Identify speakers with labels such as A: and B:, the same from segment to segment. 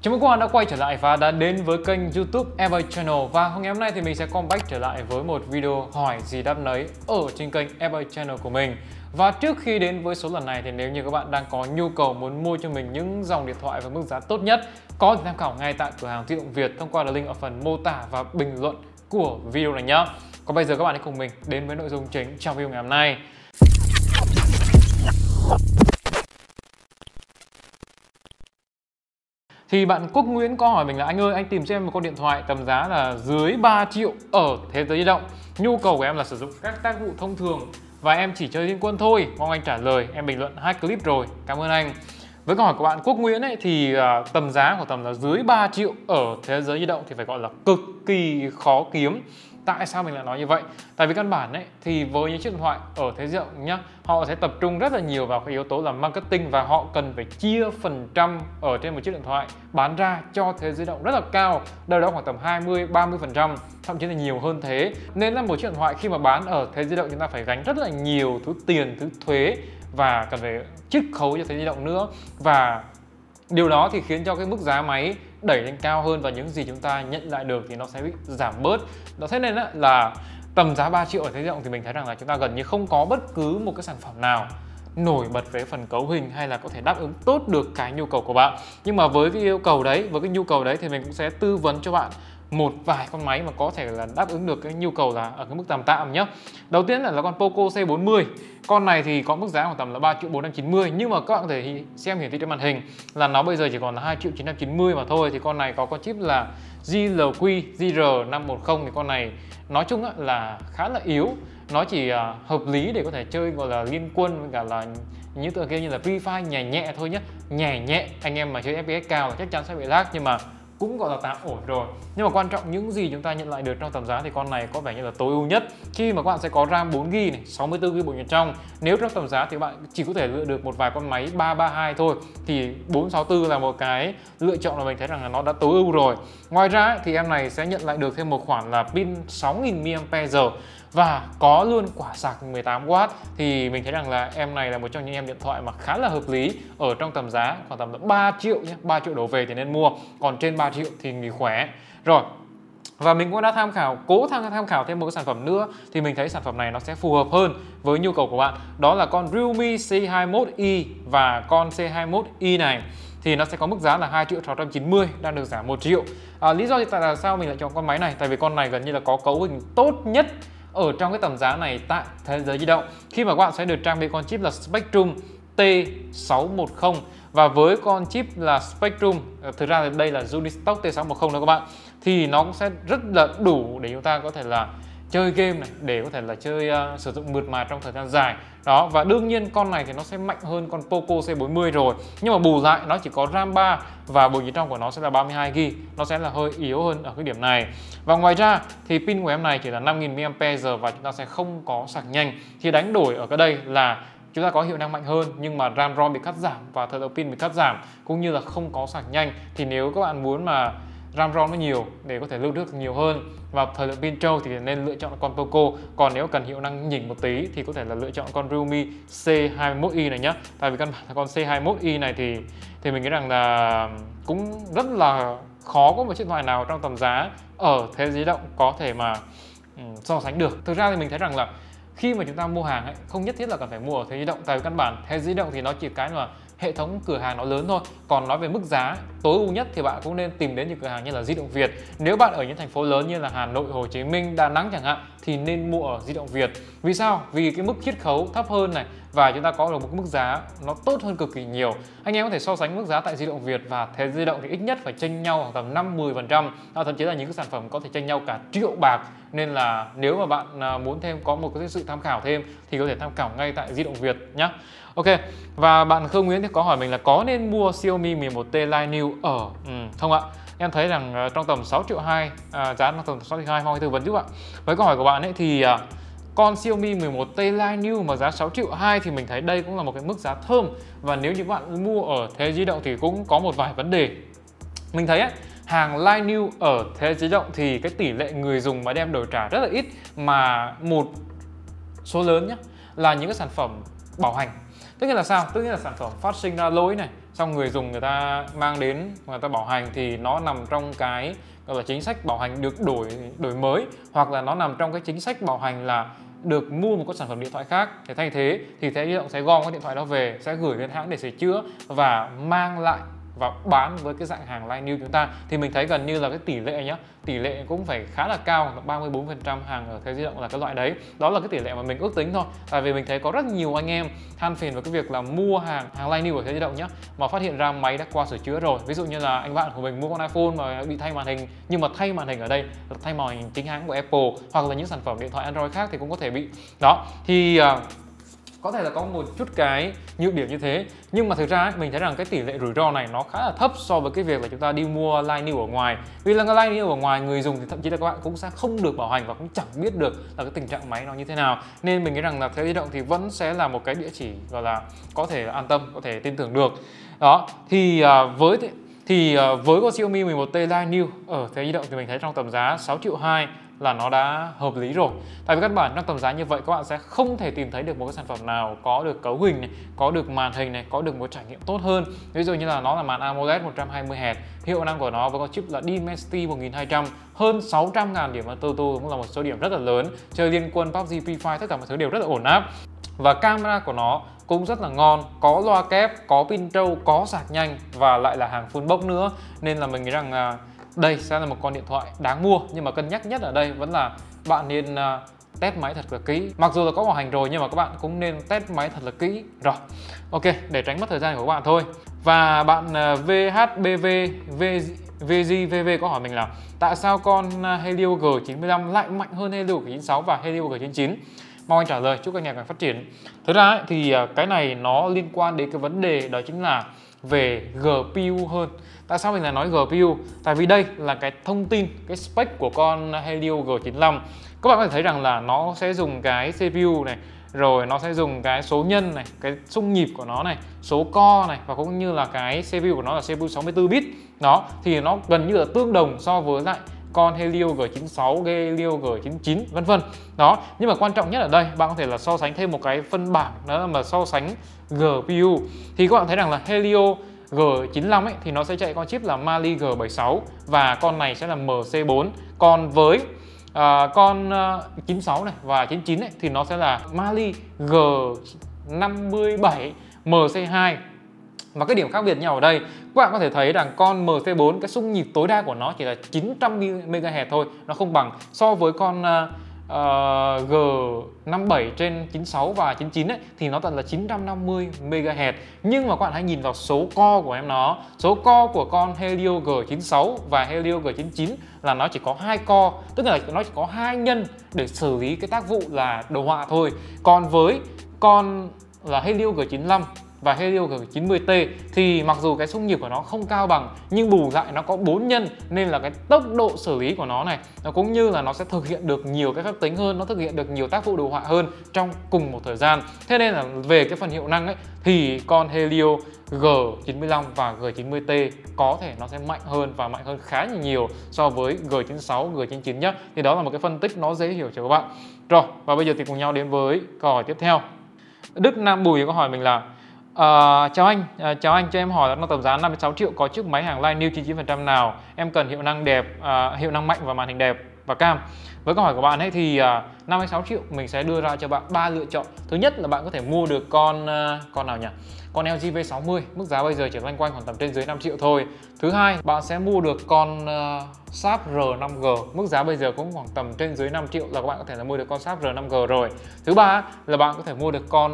A: Chào mừng các bạn đã quay trở lại và đã đến với kênh YouTube Ever Channel. Và ngày hôm nay thì mình sẽ comeback trở lại với một video hỏi gì đáp nấy ở trên kênh Ever Channel của mình. Và trước khi đến với số lần này thì nếu như các bạn đang có nhu cầu muốn mua cho mình những dòng điện thoại với mức giá tốt nhất, có thể tham khảo ngay tại cửa hàng Di động Việt thông qua link ở phần mô tả và bình luận của video này nhé. Còn bây giờ các bạn hãy cùng mình đến với nội dung chính trong video ngày hôm nay. Thì bạn Quốc Nguyễn có hỏi mình là anh ơi, anh tìm cho em một con điện thoại tầm giá là dưới 3 triệu ở thế giới di động. Nhu cầu của em là sử dụng các tác vụ thông thường và em chỉ chơi Liên Quân thôi. Mong anh trả lời, em bình luận 2 clip rồi. Cảm ơn anh. Với câu hỏi của bạn Quốc Nguyễn ấy thì tầm giá của tầm là dưới 3 triệu ở thế giới di động thì phải gọi là cực kỳ khó kiếm. Tại sao mình lại nói như vậy? Tại vì căn bản ấy thì với những chiếc điện thoại ở thế giới rộng nhá, họ sẽ tập trung rất là nhiều vào cái yếu tố là marketing và họ cần phải chia phần trăm ở trên một chiếc điện thoại bán ra cho thế giới động rất là cao, đâu đó khoảng tầm 20-30%, thậm chí là nhiều hơn thế. Nên là một chiếc điện thoại khi mà bán ở thế giới động chúng ta phải gánh rất là nhiều thứ tiền, thứ thuế và cần phải chiết khấu cho thế giới động nữa, và điều đó thì khiến cho cái mức giá máy đẩy lên cao hơn và những gì chúng ta nhận lại được thì nó sẽ bị giảm bớt. Đó, thế nên là tầm giá 3 triệu ở thế giới động thì mình thấy rằng là chúng ta gần như không có bất cứ một cái sản phẩm nào nổi bật về phần cấu hình hay là có thể đáp ứng tốt được cái nhu cầu của bạn. Nhưng mà với cái yêu cầu đấy, với cái nhu cầu đấy thì mình cũng sẽ tư vấn cho bạn một vài con máy mà có thể là đáp ứng được cái nhu cầu là ở cái mức tầm tạm nhé. Đầu tiên là con Poco C40. Con này thì có mức giá khoảng tầm là 3.490.000, nhưng mà các bạn có thể xem hiển thị trên màn hình là nó bây giờ chỉ còn là 2.990.000 mà thôi. Thì con này có con chip là GLQ GR510, thì con này nói chung là khá là yếu. Nó chỉ hợp lý để có thể chơi gọi là Liên Quân với cả là những tựa game như là Free Fire nhẹ nhẹ thôi nhé. Nhẹ, anh em mà chơi FPS cao chắc chắn sẽ bị lag, nhưng mà cũng gọi là tạm ổn rồi. Nhưng mà quan trọng những gì chúng ta nhận lại được trong tầm giá thì con này có vẻ như là tối ưu nhất, khi mà các bạn sẽ có RAM 4GB này, 64GB bộ nhớ trong. Nếu trong tầm giá thì bạn chỉ có thể lựa được một vài con máy 332 thôi, thì 464 là một cái lựa chọn mà mình thấy rằng là nó đã tối ưu rồi. Ngoài ra thì em này sẽ nhận lại được thêm một khoản là pin 6000 mAh và có luôn quả sạc 18W. Thì mình thấy rằng là em này là một trong những em điện thoại mà khá là hợp lý ở trong tầm giá khoảng tầm là 3 triệu nhé, 3 triệu đổ về thì nên mua, còn trên 3 triệu thì nghỉ khỏe. Rồi, và mình cũng đã cố tham khảo thêm một cái sản phẩm nữa thì mình thấy sản phẩm này nó sẽ phù hợp hơn với nhu cầu của bạn. Đó là con Realme C21i và con C21i này thì nó sẽ có mức giá là 2.690.000, đang được giảm 1 triệu. Lý do tại sao mình lại chọn con máy này? Tại vì con này gần như là có cấu hình tốt nhất ở trong cái tầm giá này tại thế giới di động, khi mà các bạn sẽ được trang bị con chip là Spectrum T610. Và với con chip là Spectrum, thực ra đây là Unistock T610 đó các bạn, thì nó cũng sẽ rất là đủ để chúng ta có thể là chơi game này, để có thể là chơi sử dụng mượt mà trong thời gian dài đó. Và đương nhiên con này thì nó sẽ mạnh hơn con Poco C40 rồi, nhưng mà bù lại nó chỉ có RAM 3 và bộ nhớ trong của nó sẽ là 32GB, nó sẽ là hơi yếu hơn ở cái điểm này. Và ngoài ra thì pin của em này chỉ là 5000 mAh và chúng ta sẽ không có sạc nhanh. Thì đánh đổi ở cái đây là chúng ta có hiệu năng mạnh hơn nhưng mà RAM ROM bị cắt giảm và thời lượng pin bị cắt giảm, cũng như là không có sạc nhanh. Thì nếu các bạn muốn mà RAM ROM nó nhiều để có thể lưu trữ nhiều hơn và thời lượng pin trâu thì nên lựa chọn con Poco. Còn nếu cần hiệu năng nhỉnh một tí thì có thể là lựa chọn con Realme C21i này nhé. Tại vì căn bản là con C21i này thì mình nghĩ rằng là cũng rất là khó có một chiếc điện thoại nào trong tầm giá ở thế giới di động có thể mà so sánh được. Thực ra thì mình thấy rằng là khi mà chúng ta mua hàng ấy, không nhất thiết là cần phải mua ở thế giới di động. Tại vì căn bản thế giới di động thì nó chỉ cái mà hệ thống cửa hàng nó lớn thôi. Còn nói về mức giá tối ưu nhất thì bạn cũng nên tìm đến những cửa hàng như là Di động Việt. Nếu bạn ở những thành phố lớn như là Hà Nội, Hồ Chí Minh, Đà Nẵng chẳng hạn thì nên mua ở Di động Việt. Vì sao? Vì cái mức chiết khấu thấp hơn này và chúng ta có được một mức giá nó tốt hơn cực kỳ nhiều. Anh em có thể so sánh mức giá tại Di động Việt và thế giới di động thì ít nhất phải chênh nhau khoảng tầm 5-10%, thậm chí là những cái sản phẩm có thể chênh nhau cả triệu bạc. Nên là nếu mà bạn muốn có một cái sự tham khảo thêm thì có thể tham khảo ngay tại Di động Việt nhé. Ok, và bạn Khương Nguyễn thì có hỏi mình là có nên mua Xiaomi 11T Lite New ở không ạ? Em thấy rằng trong tầm 6.2 triệu, giá trong tầm 6.2 triệu, mong tư vấn giúp ạ. Với câu hỏi của bạn ấy thì con Xiaomi 11T Lite New mà giá 6.2 triệu thì mình thấy đây cũng là một cái mức giá thơm. Và nếu như bạn mua ở thế giới di động thì cũng có một vài vấn đề. Mình thấy hàng Lite New ở thế giới di động thì cái tỷ lệ người dùng mà đem đổi trả rất là ít, mà một số lớn nhé là những cái sản phẩm bảo hành. Tức nghĩa là sao? Tức nghĩa là sản phẩm phát sinh ra lỗi này, xong người dùng người ta mang đến, người ta bảo hành thì nó nằm trong cái gọi là chính sách bảo hành được đổi mới, hoặc là nó nằm trong cái chính sách bảo hành là được mua một cái sản phẩm điện thoại khác, để thay thế thì Thế Di Động sẽ gom cái điện thoại đó về, sẽ gửi đến hãng để sửa chữa và mang lại và bán với cái dạng hàng line new chúng ta. Thì mình thấy gần như là cái tỷ lệ nhá, tỷ lệ cũng phải khá là cao, 34% hàng ở Thế Di Động là cái loại đấy. Đó là cái tỷ lệ mà mình ước tính thôi. Tại vì mình thấy có rất nhiều anh em than phiền về cái việc là mua hàng line new ở Thế Di Động nhá, mà phát hiện ra máy đã qua sửa chữa rồi. Ví dụ như là anh bạn của mình mua con iPhone mà bị thay màn hình, nhưng mà thay màn hình ở đây là thay màn hình chính hãng của Apple, hoặc là những sản phẩm điện thoại Android khác thì cũng có thể bị. Đó thì có thể là có một chút cái nhược điểm như thế, nhưng mà thực ra ấy, mình thấy rằng cái tỷ lệ rủi ro này nó khá là thấp so với cái việc là chúng ta đi mua line new ở ngoài. Vì là cái line new ở ngoài người dùng thì thậm chí là các bạn cũng sẽ không được bảo hành và cũng chẳng biết được là cái tình trạng máy nó như thế nào. Nên mình nghĩ rằng là Thế Di Động thì vẫn sẽ là một cái địa chỉ gọi là có thể an tâm, có thể tin tưởng được. Đó thì với con Xiaomi 11T line new ở Thế Di Động thì mình thấy trong tầm giá 6,2 triệu là nó đã hợp lý rồi. Tại vì các bạn trong tầm giá như vậy các bạn sẽ không thể tìm thấy được một cái sản phẩm nào có được cấu hình này, có được màn hình này, có được một trải nghiệm tốt hơn. Ví dụ như là nó là màn AMOLED 120Hz, hiệu năng của nó với con chip là Dimensity 1200, hơn 600.000 điểm AutoTune cũng là một số điểm rất là lớn. Chơi Liên Quân, PUBG, Free Fire tất cả mọi thứ đều rất là ổn áp. Và camera của nó cũng rất là ngon, có loa kép, có pin trâu, có sạc nhanh và lại là hàng full box nữa. Nên là mình nghĩ rằng đây sẽ là một con điện thoại đáng mua, nhưng mà cân nhắc nhất ở đây vẫn là bạn nên test máy thật là kỹ. Mặc dù là có bảo hành rồi nhưng mà các bạn cũng nên test máy thật là kỹ. Rồi, ok, để tránh mất thời gian của các bạn thôi. Và bạn VHBV VGVV có hỏi mình là tại sao con Helio G95 lại mạnh hơn Helio G96 và Helio G99? Mong anh trả lời, chúc anh ngày càng phát triển. Thực ra ấy, thì cái này nó liên quan đến cái vấn đề đó chính là về GPU hơn. Tại sao mình lại nói GPU? Tại vì đây là cái thông tin, cái spec của con Helio G95. Các bạn có thể thấy rằng là nó sẽ dùng cái CPU này, rồi nó sẽ dùng cái số nhân này, cái xung nhịp của nó này, số core này, và cũng như là cái CPU của nó là CPU 64 bit. Đó, thì nó gần như là tương đồng so với lại con Helio G96, Helio G99 vân vân. Đó, nhưng mà quan trọng nhất ở đây bạn có thể là so sánh thêm một cái phân bảng, đó là mà so sánh GPU. Thì các bạn thấy rằng là Helio G95 ấy thì nó sẽ chạy con chip là Mali G76 và con này sẽ là MC4. Còn với con 96 này và 99 ấy thì nó sẽ là Mali G57 MC2. Và cái điểm khác biệt nhau ở đây, các bạn có thể thấy rằng con MC4 cái xung nhịp tối đa của nó chỉ là 900 MHz thôi, nó không bằng so với con G57 trên 96 và 99 ấy thì nó tận là 950 MHz. Nhưng mà các bạn hãy nhìn vào số core của em nó. Số core của con Helio G96 và Helio G99 là nó chỉ có 2 core, tức là nó chỉ có 2 nhân để xử lý cái tác vụ là đồ họa thôi. Còn với con là Helio G95 và Helio G90T thì mặc dù cái xung nhịp của nó không cao bằng nhưng bù lại nó có 4 nhân, nên là cái tốc độ xử lý của nó này, nó cũng như là nó sẽ thực hiện được nhiều cái phép tính hơn, nó thực hiện được nhiều tác vụ đồ họa hơn trong cùng một thời gian. Thế nên là về cái phần hiệu năng ấy thì con Helio G95 và G90T có thể nó sẽ mạnh hơn và mạnh hơn khá nhiều so với G96, G99 nhé. Thì đó là một cái phân tích nó dễ hiểu cho các bạn. Rồi, và bây giờ thì cùng nhau đến với câu hỏi tiếp theo. Đức Nam Bùi có hỏi mình là chào anh, cho em hỏi là nó tầm giá 56 triệu có chiếc máy hàng line new 99% nào? Em cần hiệu năng đẹp, hiệu năng mạnh và màn hình đẹp và cam. Với câu hỏi của bạn ấy thì 56 triệu mình sẽ đưa ra cho bạn 3 lựa chọn. Thứ nhất là bạn có thể mua được con nào nhỉ? Con LG V60, mức giá bây giờ chỉ loanh quanh khoảng tầm trên dưới 5 triệu thôi. Thứ hai, bạn sẽ mua được con Sharp R5G, mức giá bây giờ cũng khoảng tầm trên dưới 5 triệu là các bạn có thể là mua được con Sharp R5G rồi. Thứ ba là bạn có thể mua được con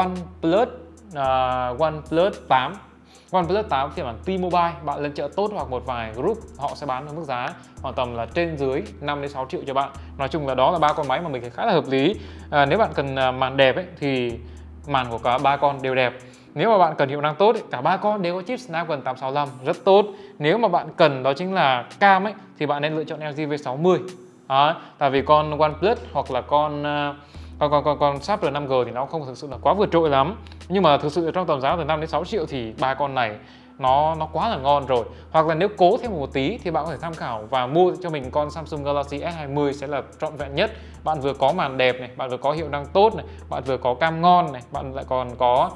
A: OnePlus 8. OnePlus 8 phiên bản T-Mobile, bạn lên chợ tốt hoặc một vài group họ sẽ bán với mức giá khoảng tầm là trên dưới 5 đến 6 triệu cho bạn. Nói chung là đó là ba con máy mà mình thấy khá là hợp lý. Nếu bạn cần màn đẹp ấy, thì màn của cả ba con đều đẹp. Nếu mà bạn cần hiệu năng tốt ấy, cả ba con đều có chip Snapdragon 865 rất tốt. Nếu mà bạn cần đó chính là cam ấy thì bạn nên lựa chọn LG V60. Đó, tại vì con OnePlus hoặc là con Sharp R5G thì nó không thực sự là quá vượt trội lắm. Nhưng mà thực sự trong tầm giá từ 5 đến 6 triệu thì ba con này nó quá là ngon rồi. Hoặc là nếu cố thêm một tí thì bạn có thể tham khảo và mua cho mình con Samsung Galaxy S20 sẽ là trọn vẹn nhất. Bạn vừa có màn đẹp này, bạn vừa có hiệu năng tốt này, bạn vừa có cam ngon này, bạn lại còn có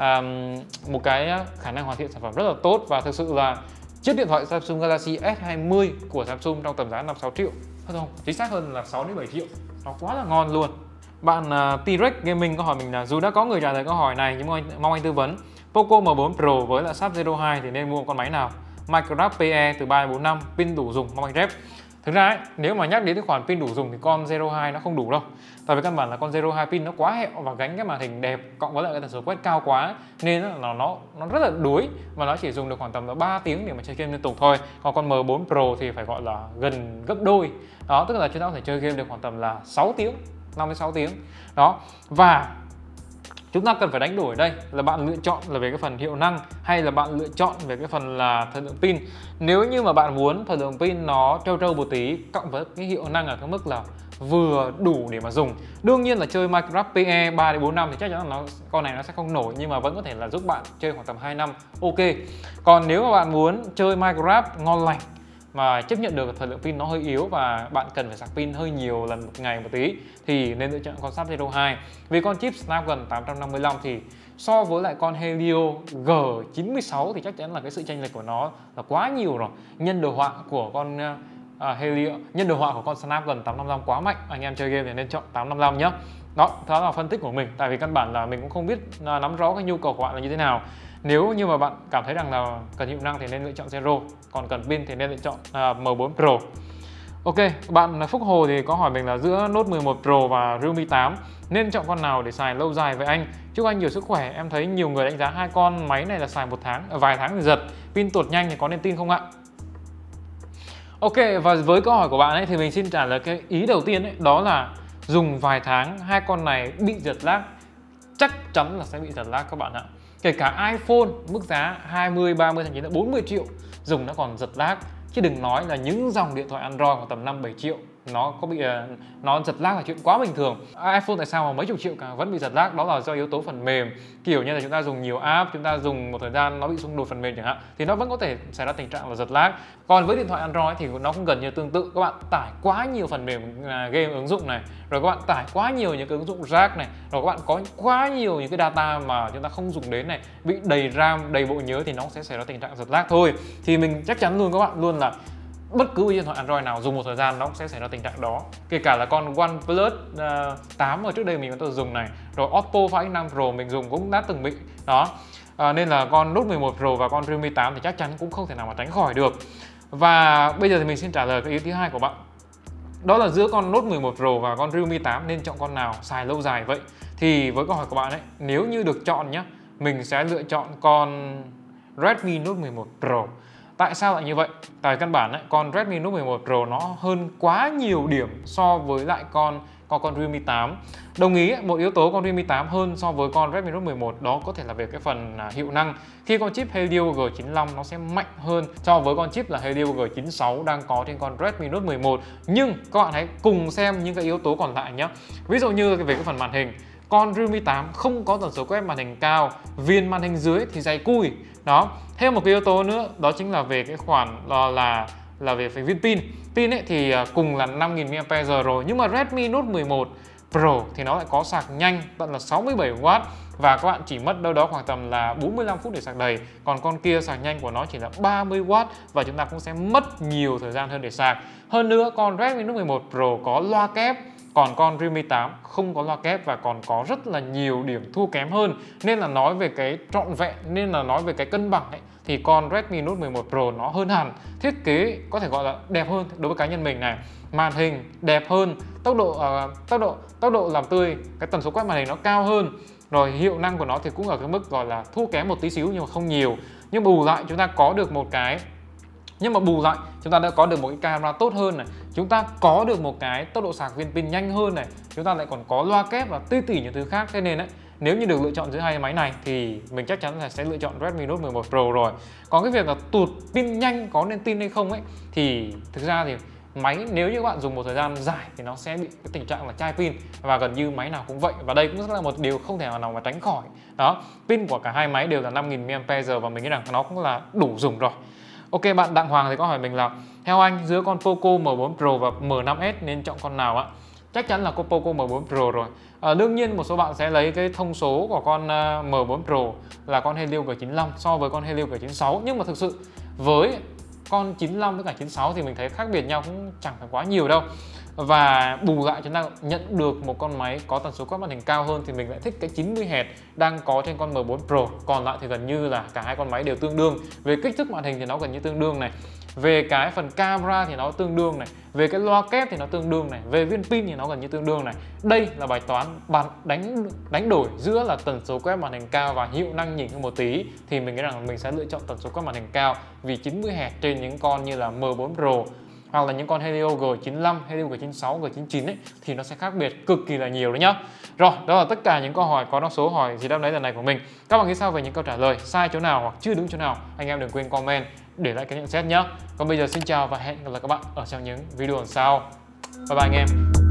A: một cái khả năng hoàn thiện sản phẩm rất là tốt. Và thực sự là chiếc điện thoại Samsung Galaxy S20 của Samsung trong tầm giá 5-6 triệu, không, chính xác hơn là 6-7 triệu, nó quá là ngon luôn. Bạn T-Rex Gaming có hỏi mình là dù đã có người trả lời câu hỏi này nhưng mong anh tư vấn Poco M4 Pro với lại Sharp Zero 2 thì nên mua một con máy nào? Micrograph PE từ 3 đến 4 năm, pin đủ dùng, mong anh rep. Thực ra ấy, nếu mà nhắc đến cái khoản pin đủ dùng thì con Zero 2 nó không đủ đâu. Tại vì căn bản là con Zero 2 pin nó quá hẹo và gánh cái màn hình đẹp cộng với lại cái tần số quét cao quá nên là nó rất là đuối và nó chỉ dùng được khoảng tầm là 3 tiếng để mà chơi game liên tục thôi. Còn con M4 Pro thì phải gọi là gần gấp đôi. Đó, tức là chúng ta có thể chơi game được khoảng tầm là 6 tiếng, 5 đến 6 tiếng. Đó. Và chúng ta cần phải đánh đổi ở đây là bạn lựa chọn là về cái phần hiệu năng hay là bạn lựa chọn về cái phần là thời lượng pin. Nếu như mà bạn muốn thời lượng pin nó trâu một tí cộng với cái hiệu năng ở cái mức là vừa đủ để mà dùng. Đương nhiên là chơi Minecraft PE 3 đến 4 năm thì chắc chắn là con này nó sẽ không nổi, nhưng mà vẫn có thể là giúp bạn chơi khoảng tầm 2 năm. Ok. Còn nếu mà bạn muốn chơi Minecraft ngon lành mà chấp nhận được thời lượng pin nó hơi yếu và bạn cần phải sạc pin hơi nhiều lần một ngày một tí thì nên lựa chọn con Sharp Zero 2. Vì con chip Snapdragon 855 thì so với lại con Helio G96 thì chắc chắn là cái sự chênh lệch của nó là quá nhiều rồi. Nhân đồ họa của con Helio, nhân đồ họa của con Snapdragon 855 quá mạnh, anh em chơi game thì nên chọn 855 nhé. Đó là phân tích của mình, tại vì căn bản là mình cũng không biết nắm rõ cái nhu cầu của bạn là như thế nào. Nếu như mà bạn cảm thấy rằng là cần hiệu năng thì nên lựa chọn Zero, còn cần pin thì nên lựa chọn M4 Pro. Ok, bạn Phúc Hồ thì có hỏi mình là giữa Note 11 Pro và Realme 8 nên chọn con nào để xài lâu dài với anh. Chúc anh nhiều sức khỏe. Em thấy nhiều người đánh giá hai con máy này là xài vài tháng thì giật, pin tụt nhanh thì có nên tin không ạ? Ok, và với câu hỏi của bạn ấy thì mình xin trả lời cái ý đầu tiên ấy, đó là dùng vài tháng hai con này bị giật lag, chắc chắn là sẽ bị giật lag các bạn ạ. Kể cả iPhone mức giá 20, 30 thậm chí là 40 triệu dùng nó còn giật lag, chứ đừng nói là những dòng điện thoại Android khoảng tầm 5-7 triệu nó có bị nó giật lag là chuyện quá bình thường. iPhone tại sao mà mấy chục triệu cả vẫn bị giật lag, đó là do yếu tố phần mềm, kiểu như là chúng ta dùng nhiều app, chúng ta dùng một thời gian nó bị xung đột phần mềm chẳng hạn thì nó vẫn có thể xảy ra tình trạng là giật lag. Còn với điện thoại Android thì nó cũng gần như tương tự, các bạn tải quá nhiều phần mềm game ứng dụng này, rồi các bạn tải quá nhiều những cái ứng dụng rác này, rồi các bạn có quá nhiều những cái data mà chúng ta không dùng đến này, bị đầy RAM, đầy bộ nhớ thì nó sẽ xảy ra tình trạng giật lag thôi. Thì mình chắc chắn luôn các bạn luôn là bất cứ điện thoại Android nào dùng một thời gian nó cũng sẽ xảy ra tình trạng đó. Kể cả là con OnePlus 8 ở trước đây mình có từng dùng này, rồi Oppo Find X5 Pro mình dùng cũng đã từng bị đó. Nên là con Note 11 Pro và con Realme 8 thì chắc chắn cũng không thể nào mà tránh khỏi được. Và bây giờ thì mình xin trả lời cái ý thứ hai của bạn. Đó là giữa con Note 11 Pro và con Realme 8 nên chọn con nào xài lâu dài vậy? Thì với câu hỏi của bạn ấy, nếu như được chọn nhá, mình sẽ lựa chọn con Redmi Note 11 Pro. Tại sao lại như vậy? Tại căn bản ấy, con Redmi Note 11 Pro nó hơn quá nhiều điểm so với lại con Realme 8. Đồng ý, một yếu tố con Realme 8 hơn so với con Redmi Note 11 đó có thể là về cái phần hiệu năng. Khi con chip Helio G95 nó sẽ mạnh hơn so với con chip là Helio G96 đang có trên con Redmi Note 11. Nhưng các bạn hãy cùng xem những cái yếu tố còn lại nhé. Ví dụ như về cái phần màn hình, con Realme 8 không có tần số quét màn hình cao, viền màn hình dưới thì dày cùi. Đó. Thêm một cái yếu tố nữa đó chính là về cái khoản là về phần viên pin. Pin ấy thì cùng là 5000 mAh rồi, nhưng mà Redmi Note 11 Pro thì nó lại có sạc nhanh tận là 67W và các bạn chỉ mất đâu đó khoảng tầm là 45 phút để sạc đầy. Còn con kia sạc nhanh của nó chỉ là 30W và chúng ta cũng sẽ mất nhiều thời gian hơn để sạc. Hơn nữa con Redmi Note 11 Pro có loa kép, còn con Realme 8 không có loa kép và còn có rất là nhiều điểm thua kém hơn. Nên là nói về cái trọn vẹn, nên là nói về cái cân bằng ấy, thì con Redmi Note 11 Pro nó hơn hẳn. Thiết kế có thể gọi là đẹp hơn đối với cá nhân mình này. Màn hình đẹp hơn, tốc độ làm tươi, cái tần số quét màn hình nó cao hơn. Rồi hiệu năng của nó thì cũng ở cái mức gọi là thua kém một tí xíu nhưng mà không nhiều. Nhưng bù lại chúng ta có được một cái chúng ta đã có được một cái camera tốt hơn này, chúng ta có được một cái tốc độ sạc viên pin nhanh hơn này, chúng ta lại còn có loa kép và tỉ những thứ khác. Thế nên ấy, nếu như được lựa chọn giữa hai máy này thì mình chắc chắn là sẽ lựa chọn Redmi Note 11 Pro rồi. Còn cái việc là tụt pin nhanh có nên tin hay không ấy thì thực ra thì máy nếu như các bạn dùng một thời gian dài thì nó sẽ bị cái tình trạng là chai pin, và gần như máy nào cũng vậy, và đây cũng là một điều không thể nào mà tránh khỏi. Đó, pin của cả hai máy đều là 5000 mAh và mình nghĩ rằng nó cũng là đủ dùng rồi. Ok, bạn Đặng Hoàng thì có hỏi mình là theo anh giữa con Poco M4 Pro và M5s nên chọn con nào ạ? Chắc chắn là con Poco M4 Pro rồi. Đương nhiên một số bạn sẽ lấy cái thông số của con M4 Pro là con Helio G95 so với con Helio G96, nhưng mà thực sự với con 95 với cả 96 thì mình thấy khác biệt nhau cũng chẳng phải quá nhiều đâu. Và bù lại chúng ta nhận được một con máy có tần số quét màn hình cao hơn thì mình lại thích cái 90Hz đang có trên con M4 Pro. Còn lại thì gần như là cả hai con máy đều tương đương. Về kích thước màn hình thì nó gần như tương đương này, về cái phần camera thì nó tương đương này, về cái loa kép thì nó tương đương này, về viên pin thì nó gần như tương đương này. Đây là bài toán bạn đánh đổi giữa là tần số quét màn hình cao và hiệu năng nhỉnh hơn một tí, thì mình nghĩ rằng mình sẽ lựa chọn tần số quét màn hình cao, vì 90Hz trên những con như là M4 Pro hoặc là những con Helio G95, Helio G96, G99 ấy, thì nó sẽ khác biệt cực kỳ là nhiều đấy nhá. Rồi, đó là tất cả những câu hỏi có đáp số hỏi gì đáp đấy lần này của mình. Các bạn nghĩ sao về những câu trả lời, sai chỗ nào hoặc chưa đúng chỗ nào, anh em đừng quên comment để lại cái nhận xét nhé. Còn bây giờ xin chào và hẹn gặp lại các bạn ở trong những video lần sau. Bye bye anh em.